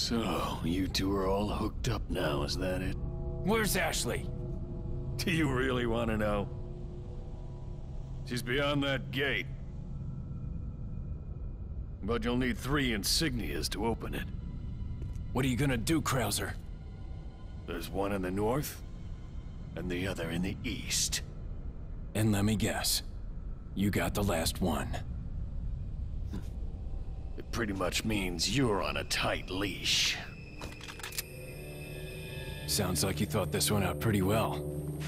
So, you two are all hooked up now, is that it? Where's Ashley? Do you really want to know? She's beyond that gate. But you'll need 3 insignias to open it. What are you gonna do, Krauser? There's one in the north, and the other in the east. And let me guess. You got the last one. It pretty much means you're on a tight leash. Sounds like you thought this one out pretty well.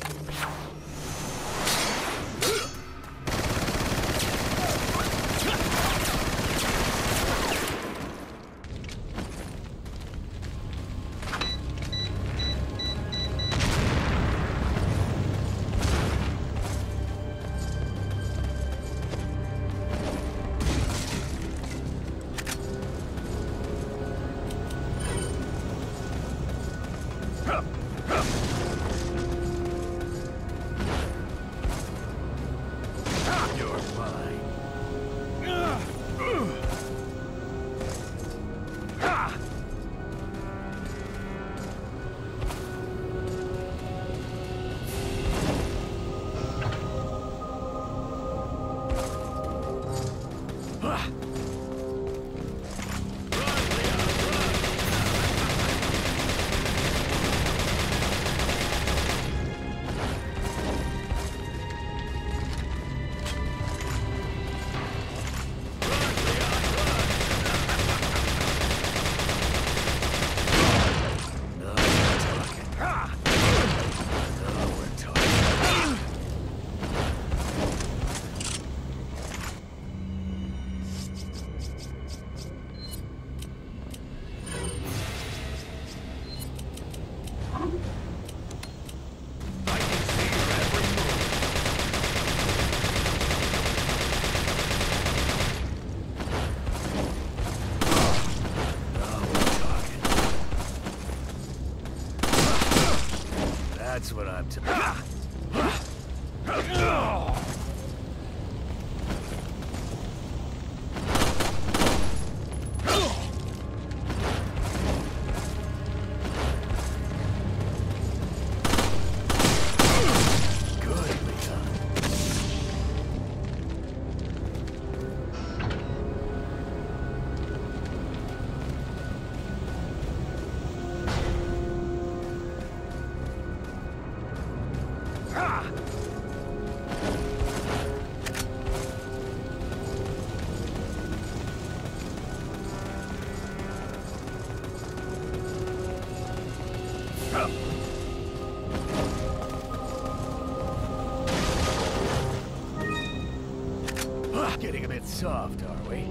That's what I'm getting a bit soft, are we?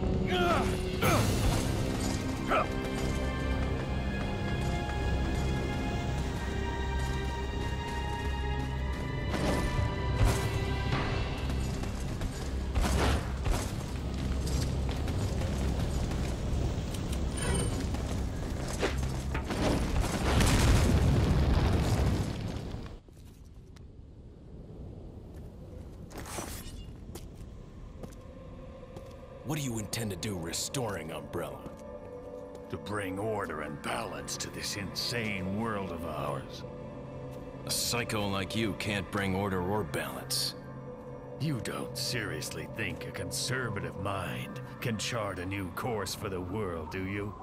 What do you intend to do restoring Umbrella? To bring order and balance to this insane world of ours. A psycho like you can't bring order or balance. You don't seriously think a conservative mind can chart a new course for the world, do you?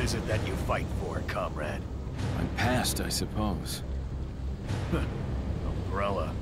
is it that you fight for, comrade? My past, I suppose. Umbrella.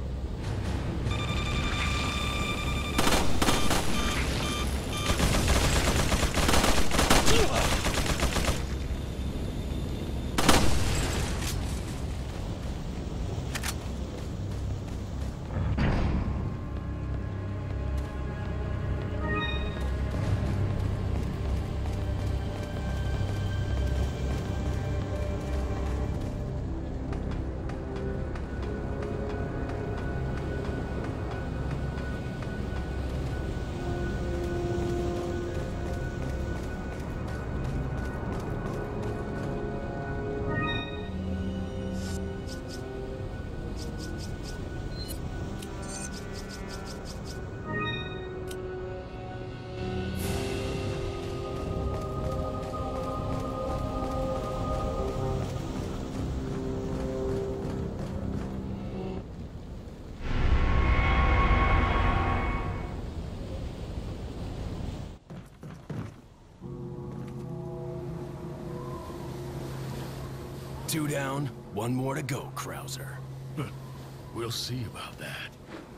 Two down, one more to go, Krauser. We'll see about that.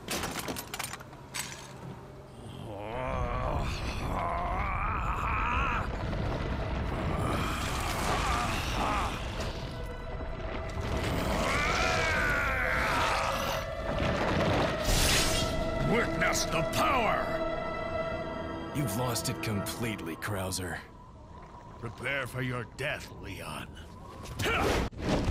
Witness the power! You've lost it completely, Krauser. Prepare for your death, Leon.